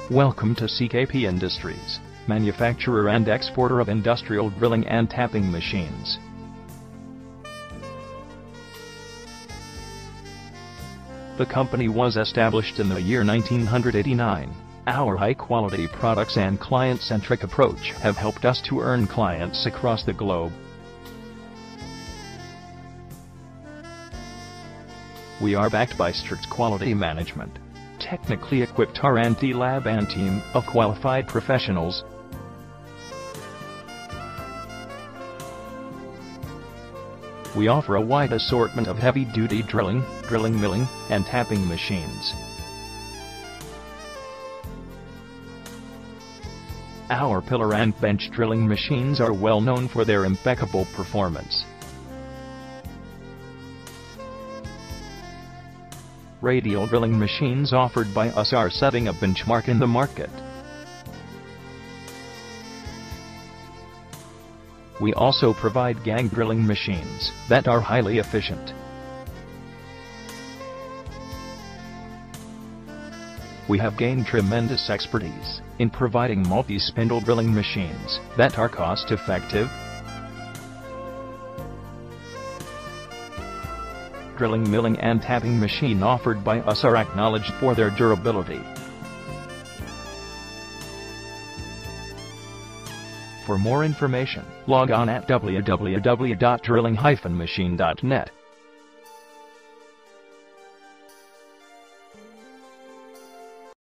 Welcome to CKP Industries, manufacturer and exporter of industrial drilling and tapping machines. The company was established in the year 1989. Our high-quality products and client-centric approach have helped us to earn clients across the globe. We are backed by strict quality management, technically equipped R&D lab and team of qualified professionals. We offer a wide assortment of heavy-duty drilling, milling, and tapping machines. Our pillar and bench drilling machines are well known for their impeccable performance. Radial drilling machines offered by us are setting a benchmark in the market. We also provide gang drilling machines that are highly efficient. We have gained tremendous expertise in providing multi-spindle drilling machines that are cost-effective. Drilling, milling, and tapping machine offered by us are acknowledged for their durability. For more information, log on at www.drilling-machine.net.